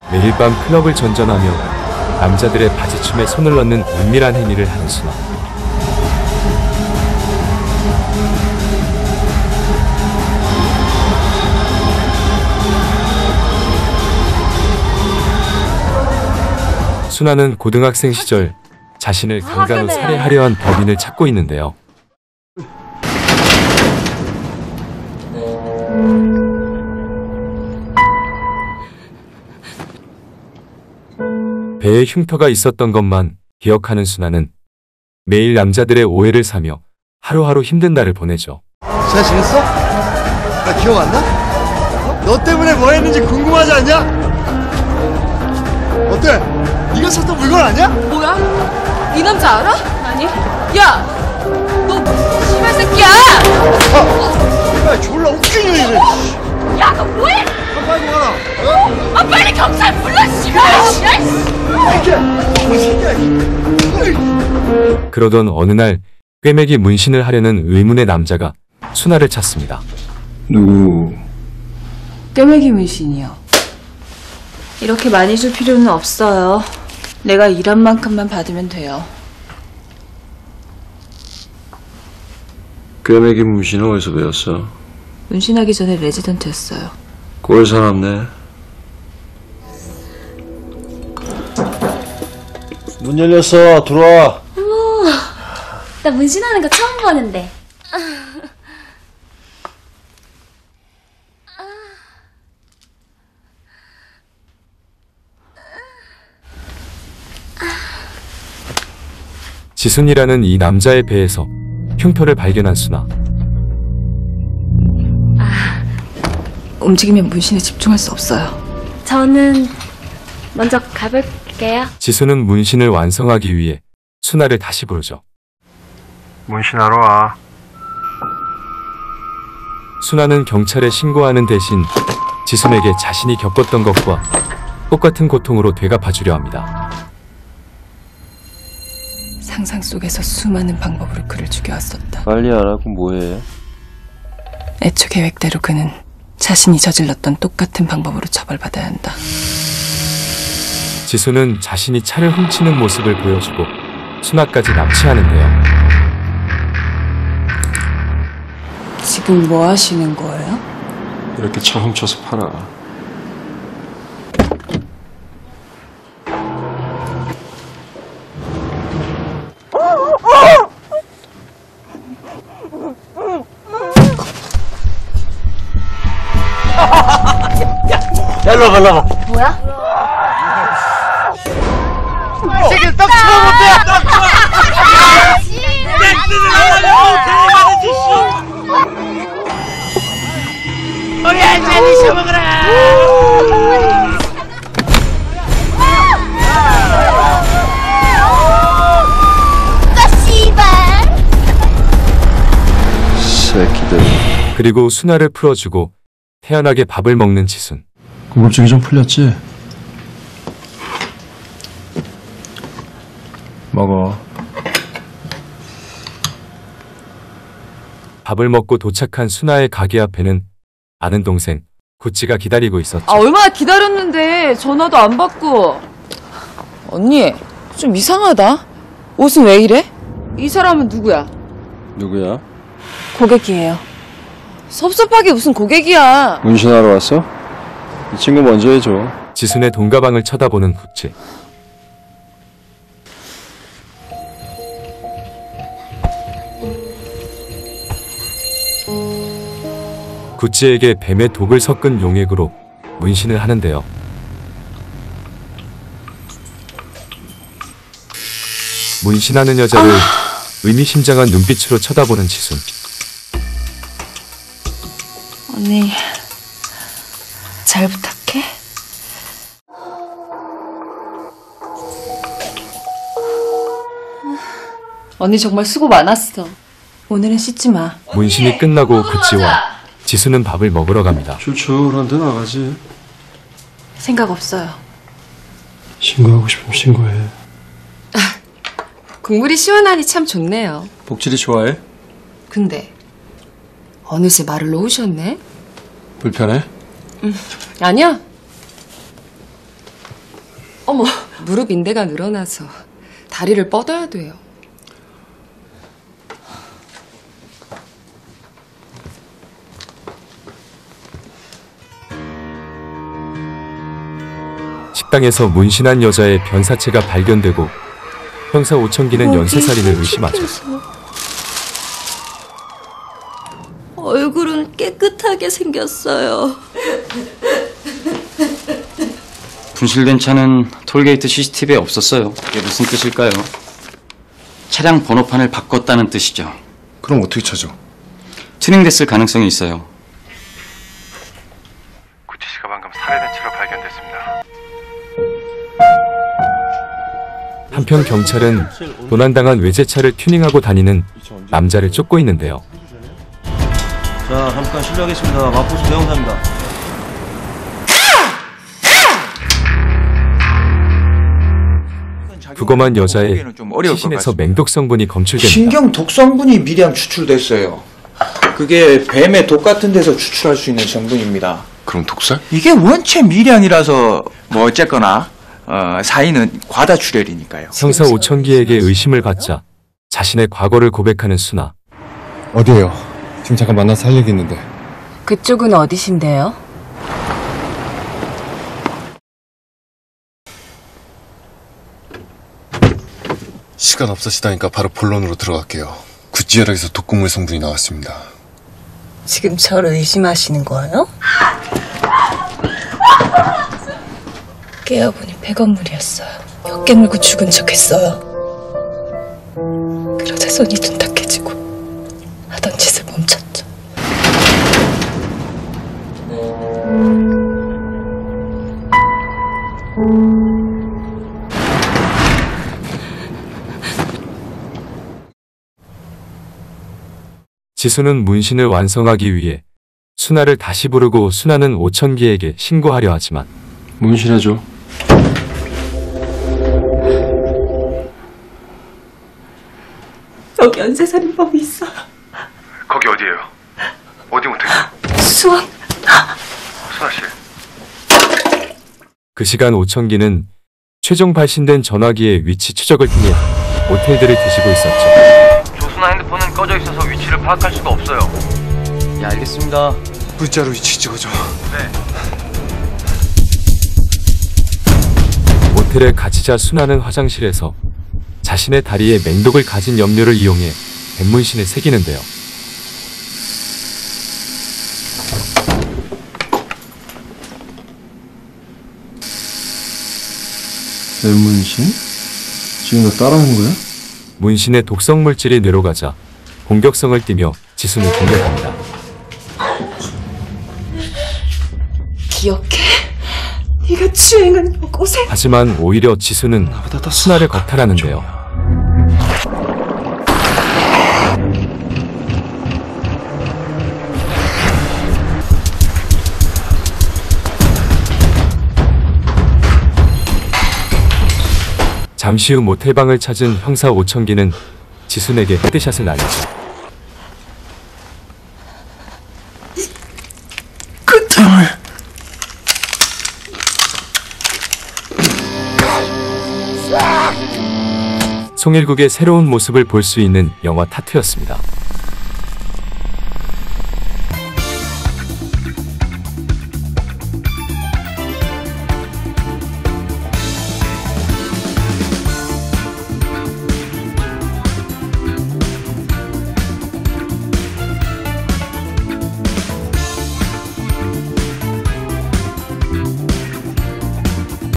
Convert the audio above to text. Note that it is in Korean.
매일 밤 클럽을 전전하며 남자들의 바지춤에 손을 넣는 은밀한 행위를 하는 순아. 순아는 고등학생 시절 자신을 강간후 살해하려 한 범인을 찾고 있는데요. 배에 흉터가 있었던 것만 기억하는 순아는 매일 남자들의 오해를 사며 하루하루 힘든 날을 보내죠. 잘 지냈어? 나 기억 안 나? 너 때문에 뭐 했는지 궁금하지 않냐? 어때? 네가 샀던 물건 아니야? 뭐야? 이 남자 알아? 아니. 야! 너 씨발 새끼야! 야, 졸라 웃긴 년이네. 야, 너 뭐해? 빨리 와라. 아, 빨리 경찰 불러, 씨발! 그러던 어느 날 꿰매기 문신을 하려는 의문의 남자가 순아를 찾습니다. 누구? 꿰매기 문신이요. 이렇게 많이 줄 필요는 없어요. 내가 일한 만큼만 받으면 돼요. 꿰매기 문신은 어디서 배웠어? 문신하기 전에 레지던트였어요. 꼴 사납네. 문 열렸어. 들어와. 어머, 나 문신하는 거 처음 보는데. 지순이라는 이 남자의 배에서 흉터를 발견한 순아. 움직이면 문신에 집중할 수 없어요. 저는 먼저 가볼게요. 지수는 문신을 완성하기 위해 순아를 다시 부르죠. 문신하러 와. 순아는 경찰에 신고하는 대신 지순에게 자신이 겪었던 것과 똑같은 고통으로 되갚아주려 합니다. 상상 속에서 수많은 방법으로 그를 죽여왔었다. 빨리 하라고 뭐해? 애초 계획대로 그는 자신이 저질렀던 똑같은 방법으로 처벌받아야 한다. 지수는 자신이 차를 훔치는 모습을 보여주고 순아까지 납치하는데요. 지금 뭐 하시는 거예요? 이렇게 차 훔쳐서 팔아. 야, 일로 와. 뭐야? 이 새끼를 떡 치워본대! 뭐야, 빨리 쳐먹어라! 새끼들. 그리고 순아를 풀어주고 태연하게 밥을 먹는 지순. 궁금증이 좀 풀렸지? 먹어. 밥을 먹고 도착한 순아의 가게 앞에는 아는 동생 구찌가 기다리고 있었죠. 얼마나 기다렸는데 전화도 안 받고. 언니, 좀 이상하다. 옷은 왜 이래? 이 사람은 누구야? 누구야? 고객이에요. 섭섭하게 무슨 고객이야. 문신하러 왔어? 이 친구 먼저 해줘. 지순의 돈가방을 쳐다보는 구찌. 구찌에게 뱀의 독을 섞은 용액으로 문신을 하는데요. 문신하는 여자를 의미심장한 눈빛으로 쳐다보는 지순. 언니, 잘 부탁해. 언니 정말 수고 많았어. 오늘은 씻지 마. 문신이 끝나고 구찌와 지수는 밥을 먹으러 갑니다. 출출한데 나가지. 생각 없어요. 신고하고 싶으면 신고해. 국물이 시원하니 참 좋네요. 복질이 좋아해? 근데 어느새 말을 놓으셨네? 불편해? 아니야. 어머, 무릎 인대가 늘어나서 다리를 뻗어야 돼요. 식당에서 문신한 여자의 변사체가 발견되고 형사 오천기는 연쇄살인을 의심하죠. 얼굴은 깨끗하게 생겼어요. 분실된 차는 톨게이트 CCTV에 없었어요. 이게 무슨 뜻일까요? 차량 번호판을 바꿨다는 뜻이죠. 그럼 어떻게 찾아? 튜닝됐을 가능성이 있어요. 구치 씨가 방금 살해된 채로 발견됐습니다. 한편 경찰은 도난당한 외제차를 튜닝하고 다니는 남자를 쫓고 있는데요. 자, 잠깐 실례하겠습니다. 마포수 대형사입니다. 부검한 여자의 시신에서 맹독 성분이 검출됩니다. 신경 독 성분이 미량 추출됐어요. 그게 뱀의 독 같은 데서 추출할 수 있는 성분입니다. 그럼 독살? 이게 원체 미량이라서 뭐 어쨌거나 사인은 과다출혈이니까요. 형사 오천기에게 의심을 받자 자신의 과거를 고백하는 순아. 어디에요? 지금 잠깐 만나서 할 얘기 있는데. 그쪽은 어디신데요? 시간 없으시다니까 바로 본론으로 들어갈게요. 구찌 혈액에서 독극물 성분이 나왔습니다. 지금 저를 의심하시는 거예요? 깨어보니 폐건물이었어요. 몇 개 물고 죽은 척했어요. 그러자 손이 둔탁해지고 하던 짓을 멈췄죠. 지수는 문신을 완성하기 위해 순아를 다시 부르고 순아는 오천기에게 신고하려 하지만 문신해줘. 여기 연쇄살인범이 있어요. 거기 어디예요? 어디 못해요? 수원. 수아 씨. 그 시간 오천기는 최종 발신된 전화기의 위치 추적을 통해 모텔들을 뒤지고 있었죠. 조수나 핸드폰은 꺼져 있어서 위치를 파악할 수가 없어요. 예, 알겠습니다. 문자로 위치 찍어줘. 네. 모텔에 갇히자 순아는 화장실에서 자신의 다리에 맹독을 가진 염료를 이용해 뱀문신을 새기는데요. 뱀문신? 지금 너 따라하는 거야? 문신의 독성 물질이 뇌로 가자 공격성을 띠며 지수를 공격합니다. 기억해? 네가 주행한 곳에. 하지만 오히려 지수는 순아를 겁탈하는데요. 잠시 후 모텔방을 찾은 형사 오천기는 지순에게 헤드샷을 날리죠. 그 땀을. 송일국의 새로운 모습을 볼 수 있는 영화 타투였습니다.